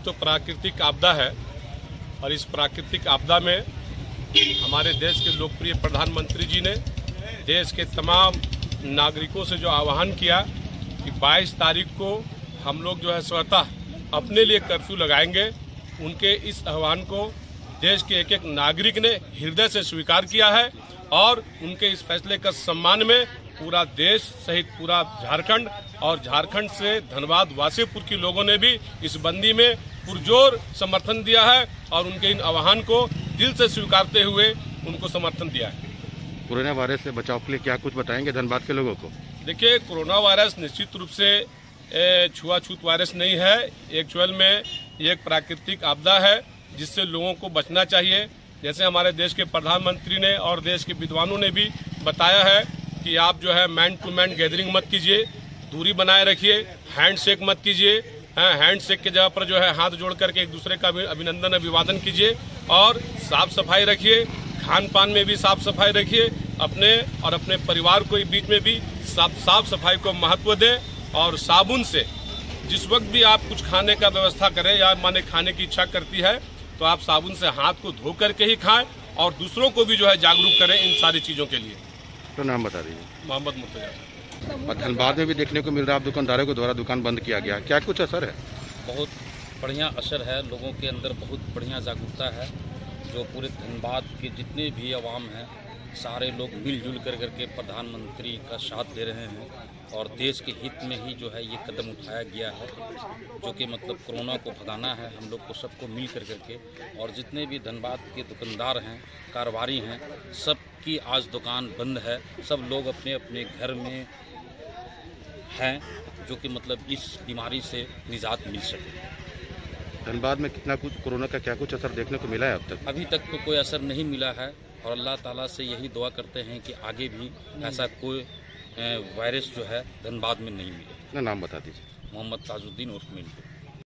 तो प्राकृतिक आपदा है और इस प्राकृतिक आपदा में हमारे देश के लोकप्रिय प्रधानमंत्री जी ने देश के तमाम नागरिकों से जो आह्वान किया कि 22 तारीख को हम लोग जो है स्वतः अपने लिए कर्फ्यू लगाएंगे, उनके इस आह्वान को देश के एक एक नागरिक ने हृदय से स्वीकार किया है और उनके इस फैसले का सम्मान में पूरा देश सहित पूरा झारखंड और झारखंड से धनबाद वासेपुर के लोगों ने भी इस बंदी में पुरजोर समर्थन दिया है और उनके इन आह्वान को दिल से स्वीकारते हुए उनको समर्थन दिया है। कोरोना वायरस से बचाव के लिए क्या कुछ बताएंगे धनबाद के लोगों को? देखिए, कोरोना वायरस निश्चित रूप से छुआछूत वायरस नहीं है। एक्चुअल में ये एक प्राकृतिक आपदा है जिससे लोगों को बचना चाहिए। जैसे हमारे देश के प्रधानमंत्री ने और देश के विद्वानों ने भी बताया है कि आप जो है मैन टू मैन गैदरिंग मत कीजिए, दूरी बनाए रखिए, हैंड शेक मत कीजिए। हैंड शेक के जगह पर जो है हाथ जोड़ करके एक दूसरे का अभिनंदन अभिवादन कीजिए और साफ सफाई रखिए। खान पान में भी साफ सफाई रखिए, अपने और अपने परिवार को बीच में भी साफ सफाई को महत्व दें और साबुन से जिस वक्त भी आप कुछ खाने का व्यवस्था करें या माने खाने की इच्छा करती है तो आप साबुन से हाथ को धो करके ही खाएं और दूसरों को भी जो है जागरूक करें इन सारी चीज़ों के लिए। तो नाम बता दीजिए। मोहम्मद मुर्तजा। और धनबाद में भी देखने को मिल रहा है, आप दुकानदारों के द्वारा दुकान बंद किया गया, क्या कुछ असर है? बहुत बढ़िया असर है, लोगों के अंदर बहुत बढ़िया जागरूकता है। जो पूरे धनबाद के जितने भी अवाम हैं सारे लोग मिलजुल करके प्रधानमंत्री का साथ दे रहे हैं और देश के हित में ही जो है ये कदम उठाया गया है, जो कि मतलब कोरोना को भगाना है हम लोग को सबको मिल करके। और जितने भी धनबाद के दुकानदार हैं, कारोबारी हैं, सबकी आज दुकान बंद है। सब लोग अपने अपने घर में हैं जो कि मतलब इस बीमारी से निजात मिल सके। धनबाद में कितना कुछ कोरोना का क्या कुछ असर देखने को मिला है अब तक? अभी तक तो कोई असर नहीं मिला है और अल्लाह ताला से यही दुआ करते हैं कि आगे भी ऐसा कोई वायरस जो है धनबाद में नहीं मिले। नाम बता दीजिए। मोहम्मद ताजुद्दीन उर्फ मिंटू।